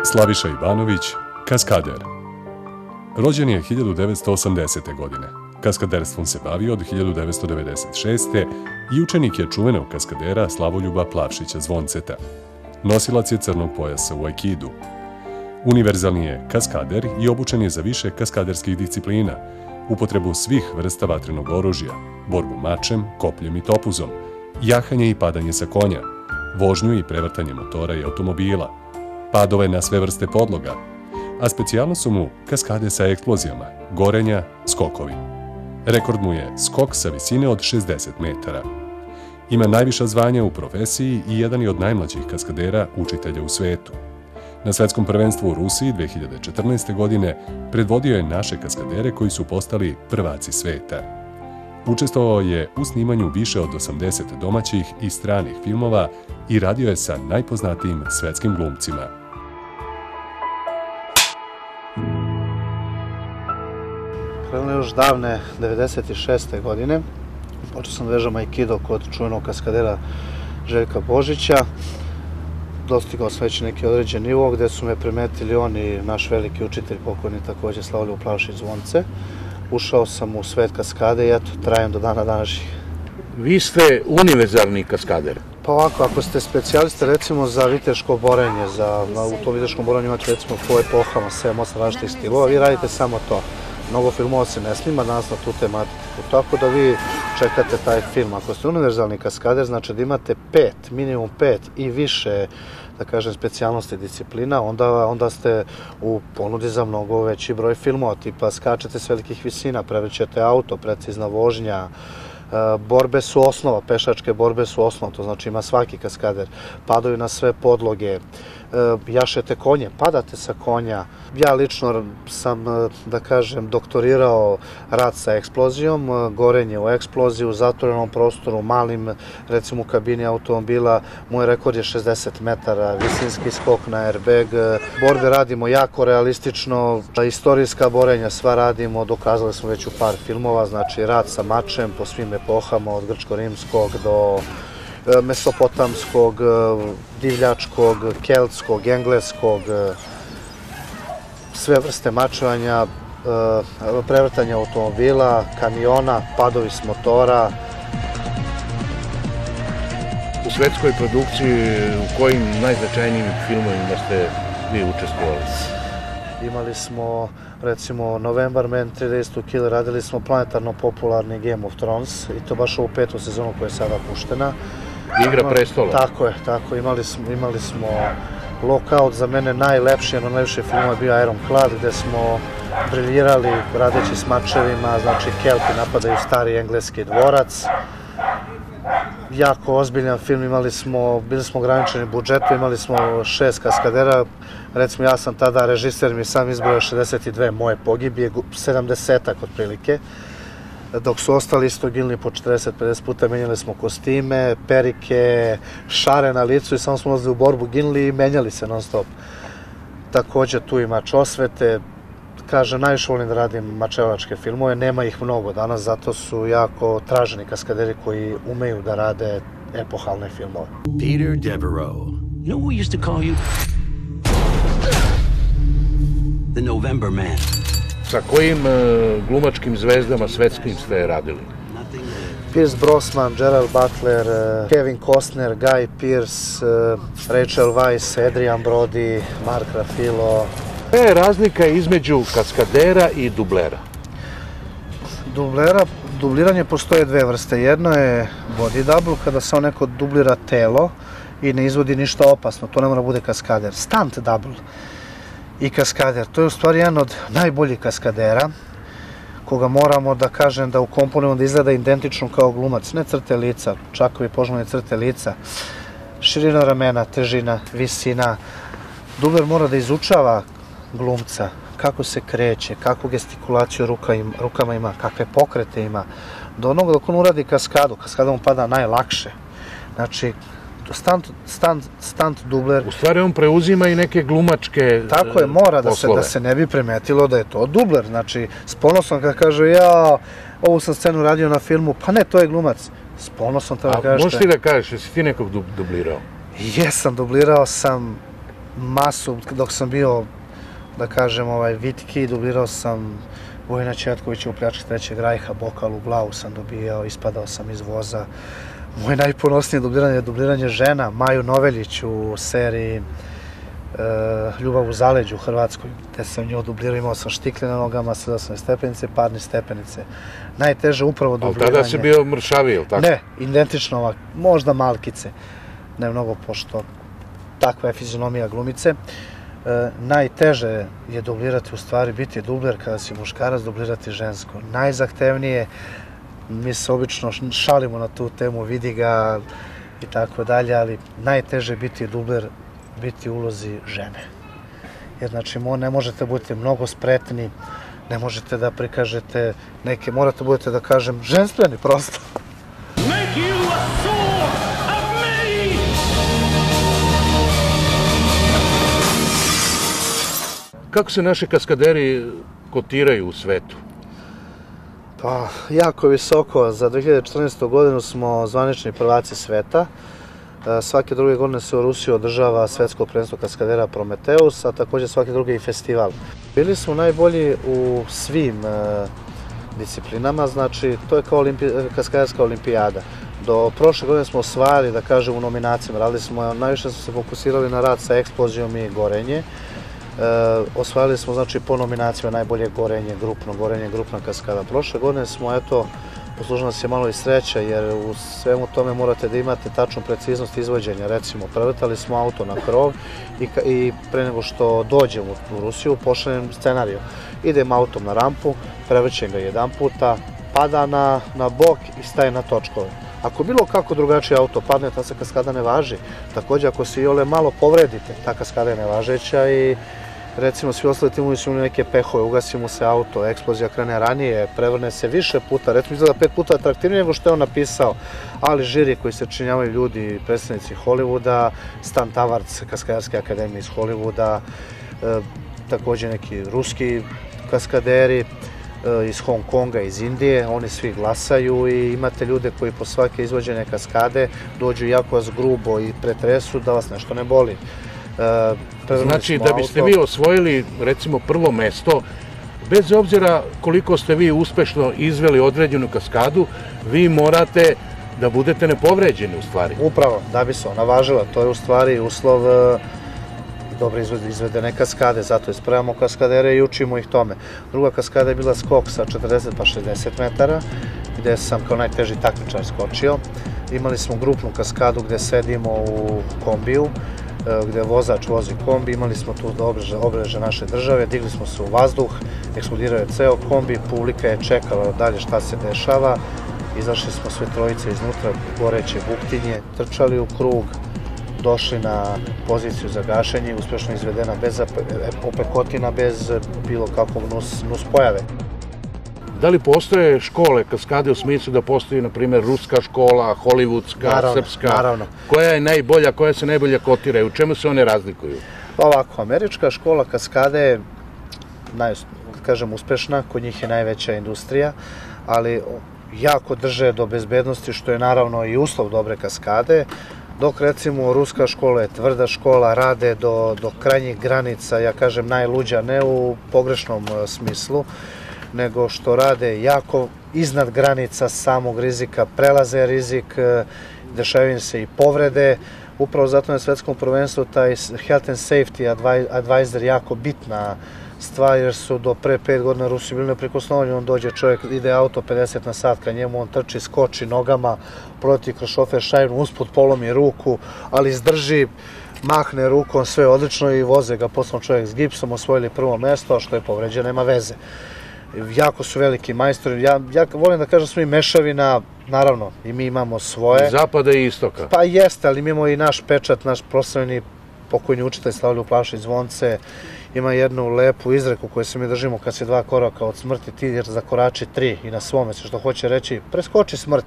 Slaviša Ivanović, kaskader. Rođen je 1980. godine. Kaskaderstvom se bavio od 1996. i učenik je čuvenog kaskadera Slavoljuba Plavšića Zvonceta. Nosilac je crnog pojasa u aikidu. Univerzalni je kaskader i obučen je za više kaskaderskih disciplina, upotrebu svih vrsta vatrenog oružja, borbu mačem, kopljem i topuzom, jahanje i padanje sa konja, vožnju i prevrtanje motora i automobila, padove na sve vrste podloga, a specijalno su mu kaskade sa eksplozijama, gorenja, skokovi. Rekord mu je skok sa visine od 60 metara. Ima najviša zvanja u profesiji i jedan je od najmlađih kaskadera učitelja u svetu. Na svetskom prvenstvu u Rusiji 2014. godine predvodio je naše kaskadere koji su postali prvaci sveta. Učestvovao je u snimanju više od 80 domaćih i stranih filmova i radio je sa najpoznatijim svetskim glumcima. Krenulo još davne 96. godine. Počeo sam da vežam aikido kod čuvenog kaskadera Željka Božića. Dostigao sam već neki određen nivo gde su me primetili on i naš veliki učitelj, pokojni takođe Slavoljub Plavšić Zvonce. Ušao sam u svet kaskade i eto, trajem do dana današnjih. Vi ste univerzalni kaskader. Pa ovako, ako ste specijaliste recimo za viteško borenje, u tom viteškom borenju imate recimo po epohama 7-8 različitih stilova, vi radite samo to. Mnogo filmova se ne snima danas na tu tematiku, tako da vi čekate taj film. Ako ste univerzalni kaskader, znači da imate minimum 5 i više, da kažem, specijalnosti disciplina, onda ste u ponudi za mnogo veći broj filmova, tipa skačete s velikih visina, prevrćete auto, precizna vožnja, borbe su osnova, pešačke borbe su osnova, to znači ima svaki kaskader, padaju na sve podloge, jašete konje, padate sa konja. Ja lično sam, da kažem, doktorirao rad sa eksplozijom, gorenje u eksploziji, u zatvorenom prostoru, malim, recimo u kabini automobila. Moj rekord je 60 metara, visinski skok na airbag. Borbe radimo jako realistično, istorijska borenja sva radimo, dokazali smo već u par filmova, znači rad sa mačem po svim epohama, od grčko-rimskog do mesopotamskog, divljačkog, keltskog, engleskog, sve vrste mačevanja, prevrtanja automobila, kamiona, padovi s motora. U svetskoj produkciji u kojim najznačajnijim filmovima ste vi učestvovali? Imali smo, recimo, November Man, 3 Days to Kill, radili smo planetarno popularni Game of Thrones i to baš ovu 5. sezonu koja je sada puštena. Igra prestola. Tako je, imali smo Lockout, za mene najlepši, jedan od najlepših filmova je bio Ironclad, gde smo briljirali radeći s mačevima, znači Kelti napadaju stari engleski dvorac. Jako ozbiljan film, bili smo ograničeni budžetu, imali smo 6 kaskadera, recimo ja sam tada režiser, mi sam izbrojao 62 moje pogibije, 70-ak otprilike, dok su ostali isto ginuli po 40-50 puta, menjali smo kostime, perike, šare na licu i samo smo ulazili u borbu, ginuli i menjali se non stop. Takođe tu i mač osvete, kažem, najviše volim da radim mačevalačke filmove, nema ih mnogo danas, zato su jako traženi kaskaderi koji umeju da rade epohalne filmove. Peter Devereaux. You know who we used to call you? The November Man. Sa kojim glumačkim zvezdama svetskim ste radili? Pierce Brosnan, Gerald Butler, Kevin Costner, Guy Pearce, Rachel Weisz, Adrian Brody, Mark Ruffalo. Koja je razlika između kaskadera i dublera? Dubliranje postoje dve vrste. Jedno je body double, kada samo neko dublira telo i ne izvodi ništa opasno, to ne mora bude kaskader. Stunt double i kaskader, to je u stvari jedan od najboljih kaskadera, koga moramo da kažem da ukomponujemo da izgleda identično kao glumac, ne crte lica, čakovi poželjne crte lica, širina ramena, težina, visina. Dubler mora da izučava glumca, kako se kreće, kakvu gestikulaciju rukama ima, kakve pokrete ima. Do onoga dok on uradi kaskadu mu pada najlakše. Znači, stunt dubler. U stvari on preuzima i neke glumačke poslove. Tako je, mora da se ne bi primetilo da je to dubler. Znači, s ponosom kad kaže ja ovu sam scenu radio na filmu, pa ne, to je glumac. S ponosom treba da kažeš. A možeš ti da kažeš, jesi ti nekog dublirao? Jesam, dublirao sam masu, dok sam bio, da kažem, vitki, dublirao sam Vojina Ćetkovića u Pljački Trećeg rajha, bokal u glavu sam dobijao, ispadao sam iz voza. Moje najponosnije dubliranje je dubliranje žena, Maju Noveljić u seriji Ljubav u zaleđu u Hrvatskoj, gde sam nju dublirao, imao sam štikle na nogama, sedao sam stepenice, padne stepenice. Najteže upravo dubliranje. Ali tada si bio mršaviji, ili tako? Ne, identično ovak, možda malkice, ne mnogo, pošto takva je fizionomija glumice. Najteže je dublirati, u stvari biti dubler kada si muškarac, dublirati žensko. Najzahtevnije, mi se obično šalimo na tu temu, vidi ga i tako dalje, ali najteže je biti dubler, biti u ulozi žene. Jer znači ne možete budete mnogo spretni, ne možete da prikažete neke, morate budete da kažem ženstveni prosto. Make you a sword of me! Kako se naši kaskaderi kotiraju u svetu? Pa, jako visoko. Za 2014. godinu smo zvanični prvaci sveta. Svake druge godine se u Rusiji održava svetsko prvenstvo kaskadera Prometeus, a također svake druge i festival. Bili smo najbolji u svim disciplinama, znači to je kao kaskaderska olimpijada. Do prošle godine smo osvajali, da kažem, u nominacijama. Radili smo, najviše smo se fokusirali na rad sa eksplozijom i gorenje. Osvajali smo, znači, po nominacijama najbolje gorenje, grupna kaskada. Prošle godine smo, eto, poslužila nas je malo i sreća, jer u svemu tome morate da imate tačnu preciznost izvođenja. Recimo, prevrtali smo auto na krov i pre nego što dođemo u Rusiju, pošaljem scenariju. Idem autom na rampu, prevrćem ga jedan puta, pada na bok i staje na točkove. Ako bilo kako drugačije auto padne, ta se kaskada ne važi. Također, ako se iole malo povredite, ta kaskada je nevažeća i recimo svi ostali timovi su imali neke pehove, ugasi mu se auto, eksplozija krene ranije, prevrne se više puta, recimo izgleda 5 puta atraktivnije nego što je on napisao, ali žiri koji se činjavaju ljudi, predstavnici Hollywooda, Stan Tavarc, Kaskaderske akademije iz Hollywooda, također neki ruski kaskaderi iz Hong Konga, iz Indije, oni svi glasaju i imate ljude koji po svake izvođene kaskade dođu jako vas grubo i pretresu da vas nešto ne boli. Znači, da biste vi osvojili, recimo, prvo mesto, bez obzira koliko ste vi uspešno izveli određenu kaskadu, vi morate da budete nepovređeni, u stvari. Upravo, da bi se ona važila. To je, u stvari, uslov dobro izvedene kaskade, zato ispravljamo kaskadere i učimo ih tome. Druga kaskada je bila skok sa 40 pa 60 metara, gde sam kao najteži takmičar skočio. Imali smo grupnu kaskadu gde sedimo u kombiju, gde vozač vozi kombi, imali smo tu obeleže naše države, digli smo se u vazduh, eksplodirao je ceo kombi, publika je čekala dalje šta se dešava, izašli smo sve trojice iznutra, goreće buktinje, trčali u krug, došli na poziciju za gašenje, uspešno izvedena bez opekotina, bez bilo kakvog nus pojave. Da li postoje škole kaskade u smislu da postoji, na primjer, ruska škola, hollywoodska, srpska? Naravno. Koja je najbolja, koja se najbolje kotira i u čemu se one razlikuju? Ovako, američka škola kaskade je, kažem, uspešna, kod njih je najveća industrija, ali jako drže do bezbednosti, što je naravno i uslov dobre kaskade, dok recimo ruska škola je tvrda škola, rade do krajnjih granica, ja kažem najluđa, ne u pogrešnom smislu, nego što rade jako iznad granica samog rizika, prelaze rizik, dešavaju se i povrede. Upravo zato na svetskom prvenstvu taj Health and Safety Advisor jako bitna stvar, jer su do pre 5 godina Rusi bili neprikosnoveni. On dođe, čovjek ide auto 50 na sat ka njemu, on trči, skoči nogama, proleti kroz šofer šajnu, usput polomi ruku, ali izdrži, mahne rukom, sve odlično i voze ga poslan čovjek s gipsom, osvojili prvo mesto, a što je povređeno, nema veze. Jako su veliki majstori, ja volim da kažem svojim mešavina, naravno, i mi imamo svoje. Zapada i istoka. Pa jeste, ali mi imamo i naš pečat, naš proslavljeni pokojni učitelj Slavlju Plašić Zvonce, ima jednu lepu izreku koju se mi držimo kad se 2 koraka od smrti, ti jer zakorači 3 i na svome se, što hoće reći, preskoči smrt.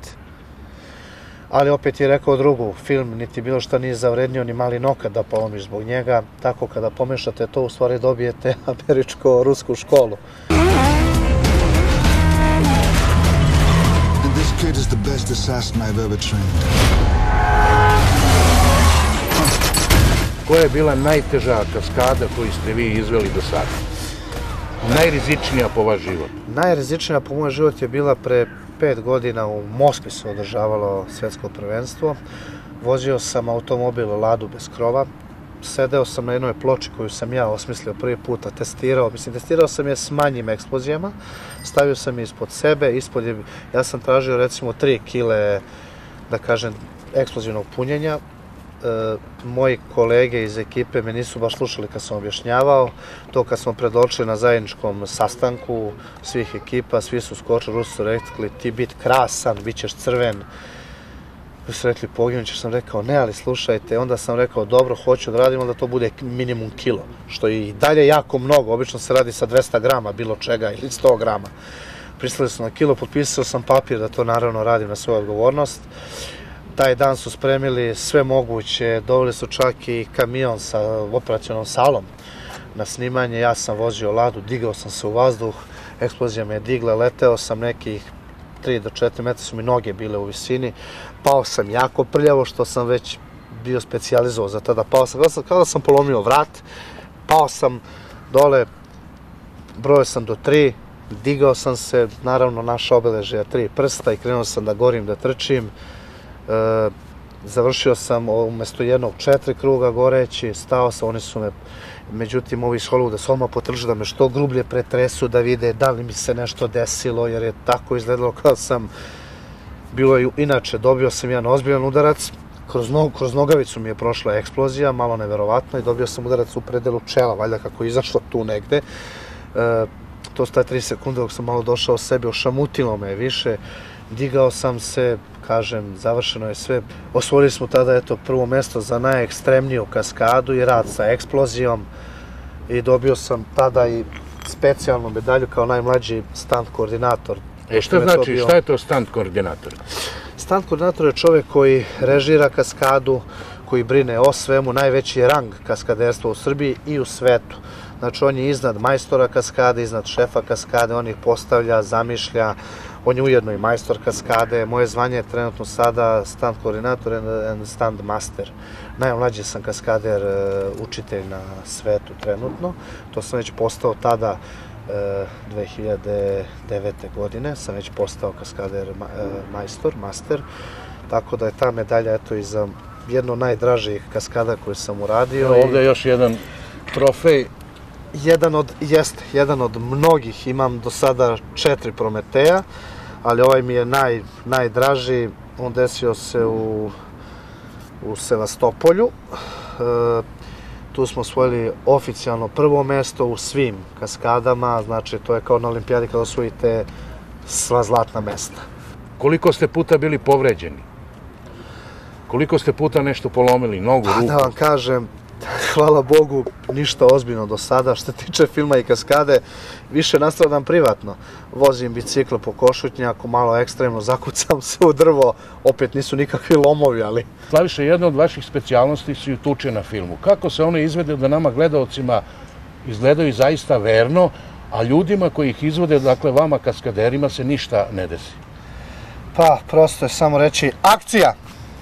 Ali opet je rekao drugu, film niti bilo šta nije zavrednio ni mali nokat da polomiš zbog njega, tako kada pomešate to, u stvari dobijete američko-rusku školu. This kid is the best assassin I've ever trained. koja je bila najteža kaskada koju ste vi izveli do sada? Najrizičnija po vaš život? Najrizičnija po moj život je bila pre 5 godina u Moskvi se održavalo svetsko prvenstvo. Vozio sam automobil Ladu bez krova. Sedeo sam na jednoj ploči koju sam ja osmislio prvi puta, testirao sam je s manjim eksplozijama, stavio sam je ispod sebe, ja sam tražio recimo 3 kile, da kažem, eksplozivnog punjenja. Moji kolege iz ekipe me nisu baš slušali kad sam objašnjavao, to kad smo predočili na zajedničkom sastanku svih ekipa, svi su skočili, Rusi su rekli ti bit krasan, bit ćeš crven. Su rekli poginut ćeš, sam rekao ne, ali slušajte, onda sam rekao dobro, hoću da radimo da to bude minimum kilo, što je i dalje jako mnogo, obično se radi sa 200 grama bilo čega ili 100 grama. Pristali su na kilo, potpisao sam papir da to naravno radim na svoju odgovornost. Taj dan su spremili sve moguće, doveli su čak i kamion sa operacionom salom na snimanje, ja sam vozio Ladu, digao sam se u vazduh, eksplozija me je digla, leteo sam nekih 3 do 4 metra su mi noge bile u visini, pao sam jako prljavo, što sam već bio specijalizovao za tada, pao sam, kada sam polomio vrat, pao sam dole, brojao sam do 3, digao sam se, naravno naša obeležija 3 prsta i krenuo sam da gorim, da trčim, završio sam umjesto jednog 4 kruga goreći, stao sam, oni su me, međutim ovi iz Hollywooda su odmah potražili da me što grublje pretresu, da vide da li mi se nešto desilo, jer je tako izgledalo kao sam, bilo je inače, dobio sam jedan ozbiljan udarac, kroz nogavicu mi je prošla eksplozija, malo neverovatno, i dobio sam udarac u predelu čela, valjda kako je izašlo tu negde. To staje 3 sekunde dok sam malo došao sebi, ošamutilo me više, digao sam se, kažem, završeno je sve. Osvojili smo tada, eto, prvo mesto za najekstremniju kaskadu i rad sa eksplozijom i dobio sam tada i specijalnu medalju kao najmlađi stunt koordinator. Šta znači, šta je to stunt koordinator? Stunt koordinator je čovjek koji režira kaskadu, koji brine o svemu, najveći je rang kaskaderstva u Srbiji i u svetu. Znači, on je iznad majstora kaskade, iznad šefa kaskade, on ih postavlja, zamišlja, on je ujedno i majstor kaskade. Moje zvanje je trenutno sada stunt koordinator and stunt master. Najmlađi sam kaskader, učitelj na svetu trenutno. To sam već postao tada 2009. godine, sam već postao kaskader majstor, master. Tako da je ta medalja, eto, i za jedno od najdražijih kaskada koje sam uradio. Ovdje je još jedan trofej. Jedan od mnogih, imam do sada 4 Prometeja, ali ovaj mi je najdraži, on desio se u Sevastopolju. Tu smo osvojili oficijalno prvo mesto u svim kaskadama, znači to je kao na olimpijadi kada osvojite sva zlatna mesta. Koliko ste puta bili povređeni? Koliko ste puta nešto polomili, nogu, ruku? Da vam kažem, hvala Bogu, ništa ozbiljno do sada. Što tiče filma i kaskade, više nastradam privatno. Vozim bicikl po Košutnjaku, malo ekstremno, zakucam se u drvo, opet nisu nikakvi lomovi, ali... Slaviša, jedna od vaših specijalnosti su i tuče na filmu. Kako se one izvede da nama gledaocima izgledaju zaista verno, a ljudima koji ih izvode, dakle vama kaskaderima, se ništa ne desi? Pa, prosto je samo reći akcija!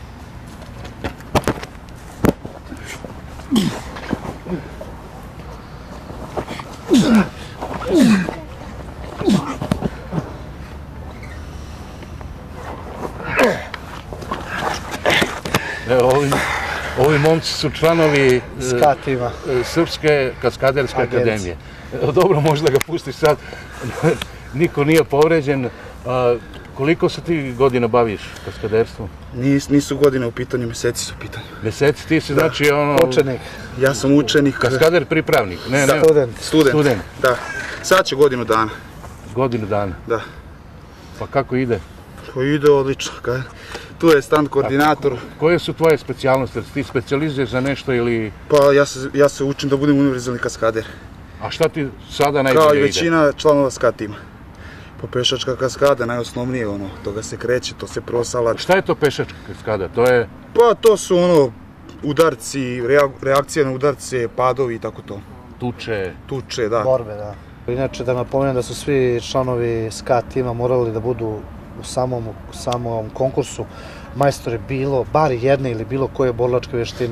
Ovi momci su članovi Srpske kaskaderske akademije. Dobro, možda ga pustiš sad. Niko nije povređen. Koliko se ti godina baviš kaskaderstvom? Nisu godine u pitanju, meseci su u pitanju. Meseci? Ti si znači ono... Učenik. Ja sam učenik. Kaskader pripravnik? Ne. Student. Da. Sad će godinu dana. Godinu dana? Da. Pa kako ide? Pa ide odlično. Tu je stunt koordinator. Koje su tvoje specijalnosti? Ti specijalizuješ za nešto ili... Pa ja se učim da budem univerzalni kaskader. A šta ti sada najbolje ide? Kao i većina članova SKA tima. Pa pešačka kaskada, najosnovnije ono, toga se kreće, to se prosala. Šta je to pešačka kaskada? To je... Pa to su ono, udarci, reakcije na udarce, padovi i tako to. Tuče, da. Borbe, da. Inače da napomenem da su svi članovi SKA tima morali da budu u samom konkursu majstore bilo, bar jedne ili bilo koje borilačke vještine.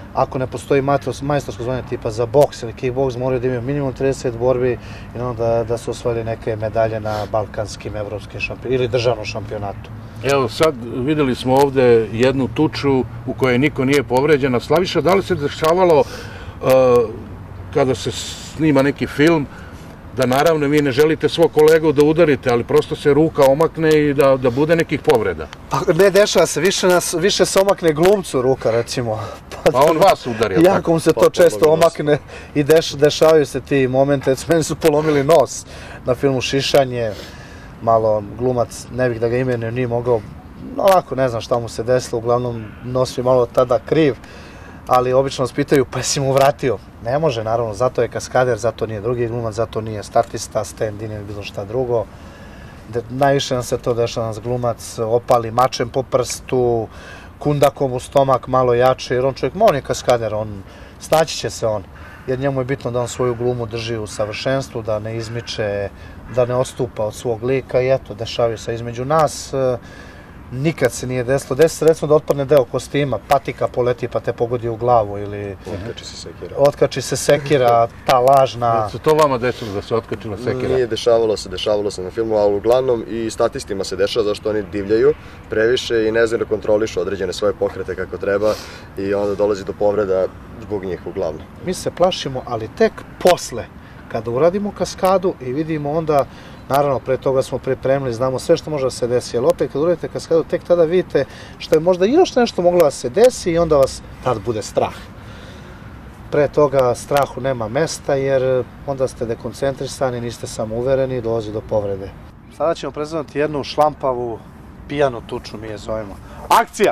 ako ne postoji majstorsko zvanje tipa za boks ili kickboks, moraju da imaju minimum 30 borbi i onda da su osvojili neke medalje na balkanskim, evropskim ili državnom šampionatu. Evo sad videli smo ovde jednu tuču u kojoj niko nije povređen. Slaviša, da li se dešavalo kada se snima neki film, da naravno vi ne želite svog kolegu da udarite, ali prosto se ruka omakne i da bude nekih povreda? Ne, dešava se, više se omakne glumcu ruka, recimo. Pa on vas udari. Jako mu se to često omakne i dešavaju se ti momente. Meni su polomili nos na filmu Šišanje, malo glumac, ne bih da ga imenujem, nije mogao, ovako ne znam šta mu se desilo, uglavnom nos je malo tada kriv, ali obično nas pitaju, pa jesi mu vratio? Ne može, naravno, zato je kaskader, zato nije drugi glumac, zato nije statista, stand-in ili bilo šta drugo. Najviše nam se to dešava, nas glumac opali mačem po prstu, kundakom u stomak malo jače, jer on čovjek, on je kaskader, snaći će se on, jer njemu je bitno da on svoju glumu drži u savršenstvu, da ne izmiče, da ne odstupa od svog lika i eto, dešavaju se između nas. Nikad se nije desilo. Desi se recimo da otpadne deo kostima, patika poleti pa te pogodi u glavu ili... Otkači se sekira, ta lažna... Se to vama desilo da se otkačila sekira? Nije, dešavalo se na filmu, ali uglavnom i statistima se dešava zašto oni divljaju previše i ne znaju da kontrolišu određene svoje pokrete kako treba i onda dolazi do povreda zbog njih uglavnom. Mi se plašimo, ali tek posle, kada uradimo kaskadu i vidimo onda, naravno, pre toga smo pripremili, znamo sve što može da se desi, ali opet kad uradite kaskadu, tek tada vidite što je možda još nešto moglo da se desi i onda vas tad bude strah. Pre toga strahu nema mesta jer onda ste dekoncentrisani, niste samouvereni i dolazi do povrede. Sada ćemo predstaviti jednu šlampavu pijanu tuču, mi je zovemo. Akcija!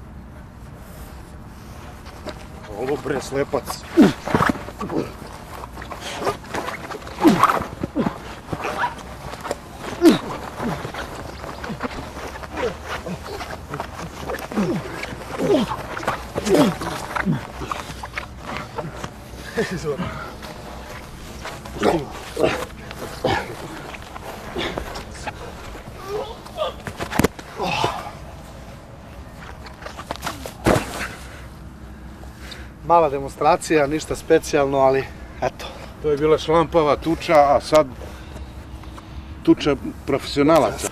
Ovo bre, slepac. Mala demonstracija, ništa specijalno, ali eto. To je bila šlampava tuča, a sad tuča profesionalaca.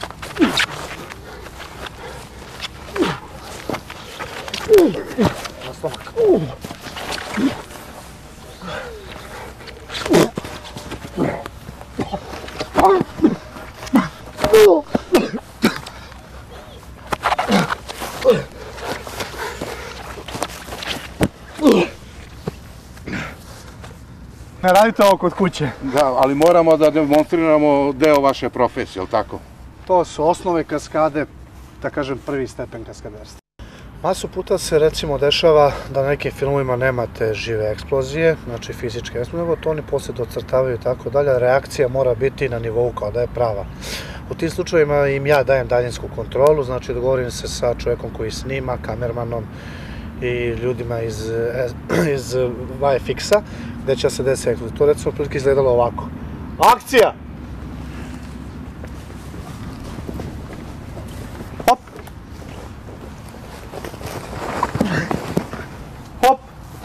Na stomak. Ne radite ovo kod kuće. Da, ali moramo da demonstriramo deo vaše profesije, je li tako? To su osnove kaskade, da kažem prvi stepen kaskaderstva. Masu puta se recimo dešava da na nekim filmovima nemate žive eksplozije, znači fizičke eksplozije, nego to oni posle docrtavaju i tako dalje, reakcija mora biti na nivou kao da je prava. U tim slučajevima im ja dajem daljinsku kontrolu, znači dogovorim se sa čovjekom koji snima, kamermanom i ljudima iz VFX-a, gde će se desiti eksplozija. To recimo prilike izgledalo ovako. Akcija! Hop! Hop!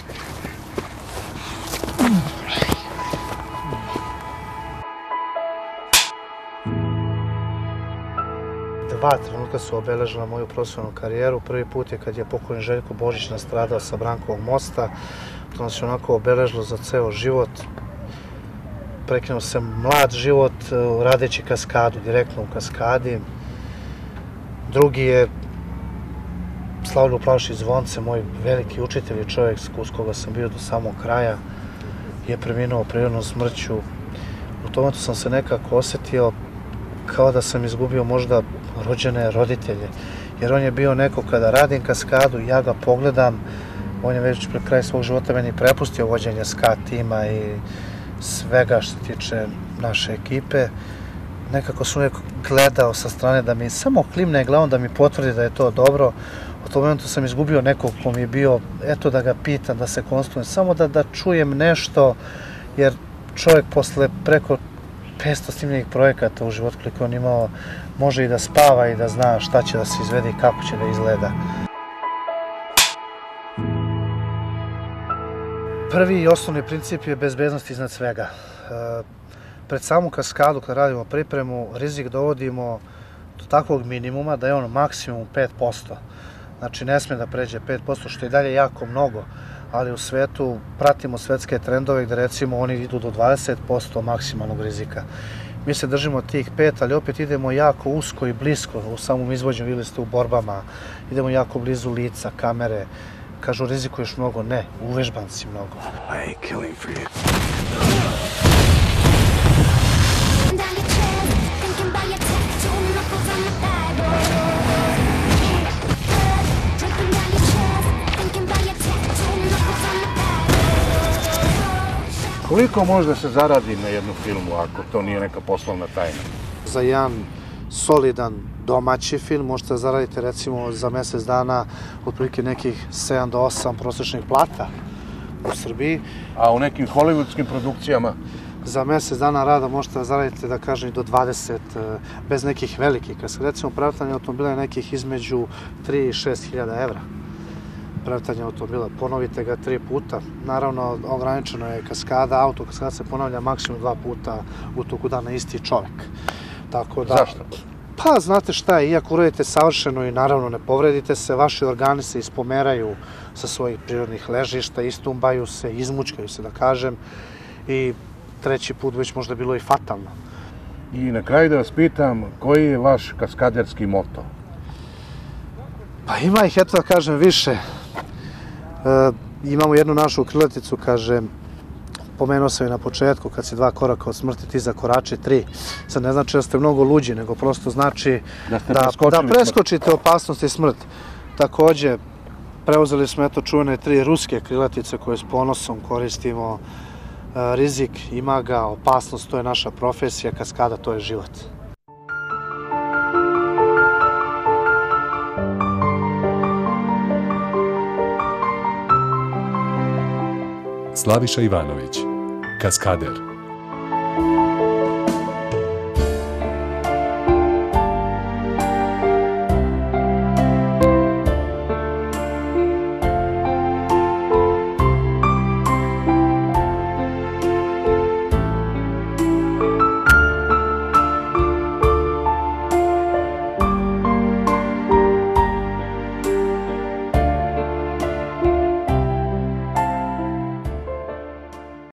Dva trenutka su obeležila moju profesionalnu karijeru. Prvi put je kad je pokojni Željko Božić nastradao sa Brankovog mosta. To nas je onako obeležilo za ceo život. Prekinuo sam mlad život radeći kaskadu, direktno u kaskadi. Drugi je Slavlju Plavšić Zvonce, moj veliki učitelj i čovjek uz koga sam bio do samog kraja, je preminuo prirodnom smrću. U tom momentu sam se nekako osjetio kao da sam izgubio možda rođene roditelje. Jer on je bio neko kada radim kaskadu, ja ga pogledam, on je već pred kraj svog života meni prepustio vođenje ska tima i svega što se tiče naše ekipe. Nekako sam uvijek gledao sa strane da mi samo klimne glavom da mi potvrdi da je to dobro. U tom momentu sam izgubio nekog ko mi je bio, eto da ga pitam, da se konstrujem, samo da čujem nešto, jer čovjek posle preko 500 snimljenih projekata u životu koliko on imao, može i da spava i da zna šta će da se izvede i kako će da izgleda. Prvi i osnovni princip je bezbednost iznad svega. Pred samu kaskadu, kad radimo pripremu, rizik dovodimo do takvog minimuma da je on maksimum 5%. Znači ne sme da pređe 5%, što je dalje jako mnogo, ali u svetu pratimo svetske trendove gde recimo oni idu do 20% maksimalnog rizika. Mi se držimo tih 5, ali opet idemo jako usko i blisko u samom izvođenju, videli ste u borbama, idemo jako blizu lica, kamere. Kažu, rizikuješ mnogo, ne, uvežban si mnogo. I ain't killing for you. Koliko može da se zaradi na jednu filmu ako to nije neka poslovna tajna? Za jedan solidan domaći film možete da zaradite recimo za mesec dana otprilike nekih 7 do 8 prosječnih plata u Srbiji. A u nekim hollywoodskim produkcijama? Za mesec dana rada možete da zaradite, da kažem, i do 20 bez nekih velikih. Kad se recimo pravtanje automobila je nekih između 3 i 6 hiljada evra. Pravtanje automobila, ponovite ga 3 puta. Naravno, ograničeno je kaskada, autokaskada se ponavlja maksimum 2 puta u toku dana isti čovek. Tako da, zašto? Pa, znate šta je, iako uradite savršeno i naravno ne povredite se, vaši organi se ispomeraju sa svojih prirodnih ležišta, istumbaju se, izmučkaju se, da kažem, i treći put već možda bilo i fatalno. I na kraju da vas pitam, koji je vaš kaskaderski moto? Pa ima ih, eto da kažem, više. Imamo jednu našu krilaticu, kaže, pomenuo sam je na početku, kad si 2 koraka od smrti, ti zakorači 3. Sad ne znači da ste mnogo luđi, nego prosto znači da preskočite opasnost i smrt. Takođe, preuzeli smo eto čuvene 3 ruske krilatice koje s ponosom koristimo. Rizik ima ga, opasnost to je naša profesija, kaskada to je život. Slaviša Ivanović, kaskader.